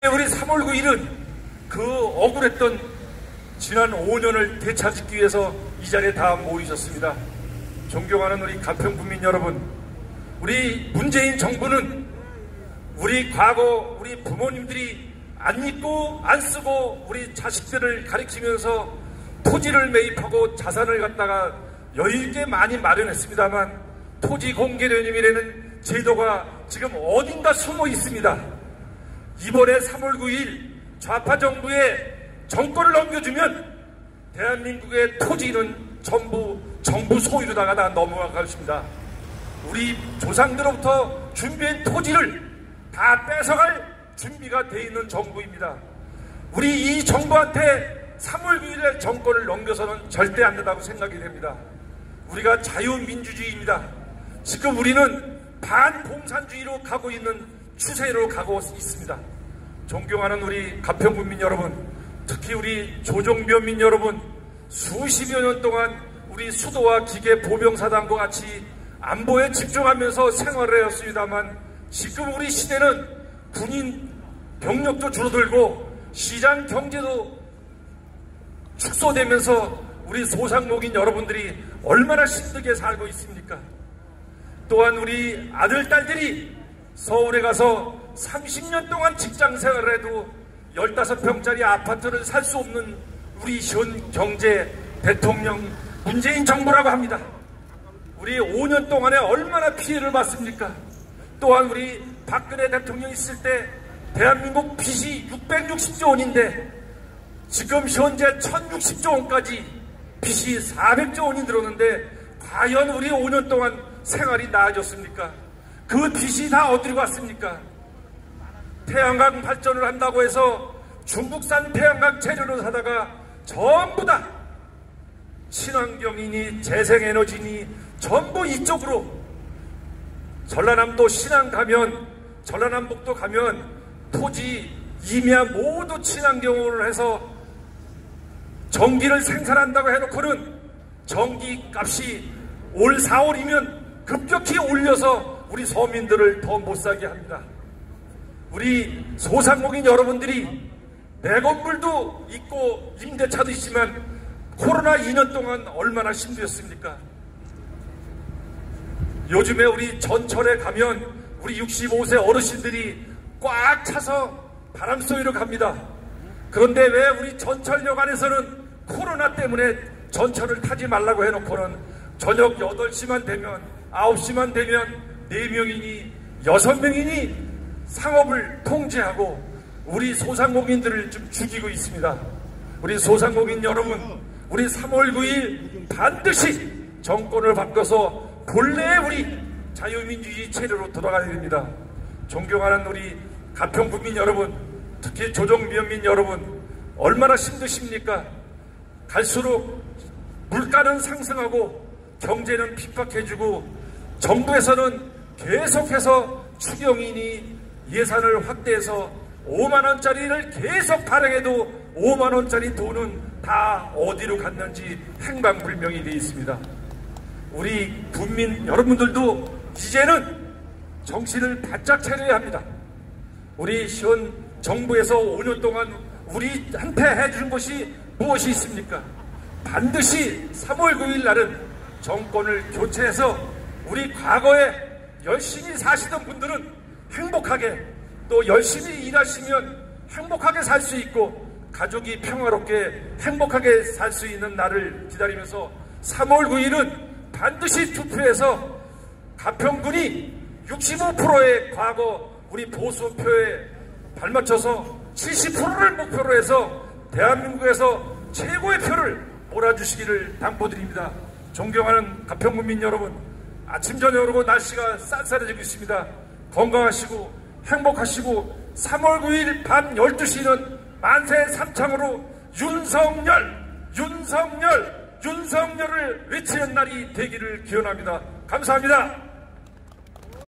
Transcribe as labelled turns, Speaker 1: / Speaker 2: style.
Speaker 1: 우리 3월 9일은 그 억울했던 지난 5년을 되찾기 위해서 이 자리에 다 모이셨습니다. 존경하는 우리 가평군민 여러분, 우리 문재인 정부는 우리 과거 우리 부모님들이 안 입고 안 쓰고 우리 자식들을 가리키면서 토지를 매입하고 자산을 갖다가 여유있게 많이 마련했습니다만 토지 공개되님이라는 제도가 지금 어딘가 숨어 있습니다. 이번에 3월 9일 좌파 정부에 정권을 넘겨주면 대한민국의 토지는 전부 정부 소유로다가 다 넘어갈 것입니다. 우리 조상들로부터 준비한 토지를 다 뺏어갈 준비가 돼 있는 정부입니다. 우리 이 정부한테 3월 9일에 정권을 넘겨서는 절대 안 된다고 생각이 됩니다. 우리가 자유민주주의입니다. 지금 우리는 반공산주의로 가고 있는 추세로 가고 있습니다. 존경하는 우리 가평군민 여러분, 특히 우리 조정면민 여러분, 수십여 년 동안 우리 수도와 기계 보병사단과 같이 안보에 집중하면서 생활을 해왔습니다만 지금 우리 시대는 군인 병력도 줄어들고 시장 경제도 축소되면서 우리 소상공인 여러분들이 얼마나 힘들게 살고 있습니까? 또한 우리 아들, 딸들이 서울에 가서 30년 동안 직장 생활을 해도 15평짜리 아파트를 살 수 없는 우리 현 경제 대통령 문재인 정부라고 합니다. 우리 5년 동안에 얼마나 피해를 봤습니까? 또한 우리 박근혜 대통령이 있을 때 대한민국 빚이 660조 원인데 지금 현재 1060조 원까지 빚이 400조 원이 늘었는데 과연 우리 5년 동안 생활이 나아졌습니까? 그 빚이 다 어디로 갔습니까? 태양광 발전을 한다고 해서 중국산 태양광 재료를 사다가 전부 다 친환경이니 재생에너지니 전부 이쪽으로 전라남도 신안 가면 전라남북도 가면 토지 임야 모두 친환경으로 해서 전기를 생산한다고 해놓고는 전기 값이 올 4월이면 급격히 올려서 우리 서민들을 더 못살게 합니다. 우리 소상공인 여러분들이 내 건물도 있고 임대차도 있지만 코로나 2년 동안 얼마나 힘들었습니까? 요즘에 우리 전철에 가면 우리 65세 어르신들이 꽉 차서 바람소리로 갑니다. 그런데 왜 우리 전철역 안에서는 코로나 때문에 전철을 타지 말라고 해놓고는 저녁 8시만 되면 9시만 되면 4명이니 6명이니 상업을 통제하고 우리 소상공인들을 좀 죽이고 있습니다. 우리 소상공인 여러분, 우리 3월 9일 반드시 정권을 바꿔서 본래의 우리 자유민주주의 체제로 돌아가야 됩니다. 존경하는 우리 가평군민 여러분, 특히 조정면민 여러분, 얼마나 힘드십니까? 갈수록 물가는 상승하고 경제는 핍박해주고 정부에서는 계속해서 추경이니 예산을 확대해서 5만원짜리를 계속 발행해도 5만원짜리 돈은 다 어디로 갔는지 행방불명이 되어 있습니다. 우리 국민 여러분들도 이제는 정신을 바짝 차려야 합니다. 우리 현 정부에서 5년 동안 우리한테 해준 것이 무엇이 있습니까? 반드시 3월 9일 날은 정권을 교체해서 우리 과거에 열심히 사시던 분들은 행복하게 또 열심히 일하시면 행복하게 살 수 있고 가족이 평화롭게 행복하게 살 수 있는 날을 기다리면서 3월 9일은 반드시 투표해서 가평군이 65%의 과거 우리 보수표에 발맞춰서 70%를 목표로 해서 대한민국에서 최고의 표를 몰아주시기를 당부드립니다. 존경하는 가평군민 여러분, 아침 저녁으로 날씨가 쌀쌀해지고 있습니다. 건강하시고 행복하시고 3월 9일 밤 12시는 만세 삼창으로 윤석열을 외치는 날이 되기를 기원합니다. 감사합니다.